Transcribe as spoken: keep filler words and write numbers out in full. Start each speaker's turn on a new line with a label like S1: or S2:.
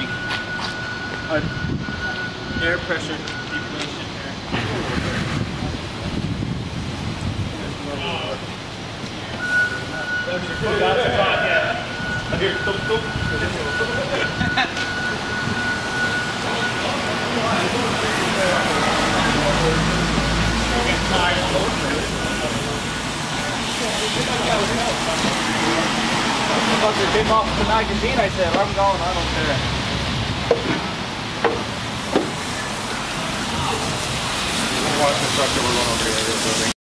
S1: like an air pressure deflation here. Here, don't, don't. Because it came off the magazine, I said, I'm going, I don't care.
S2: Watch the truck that we're going over here.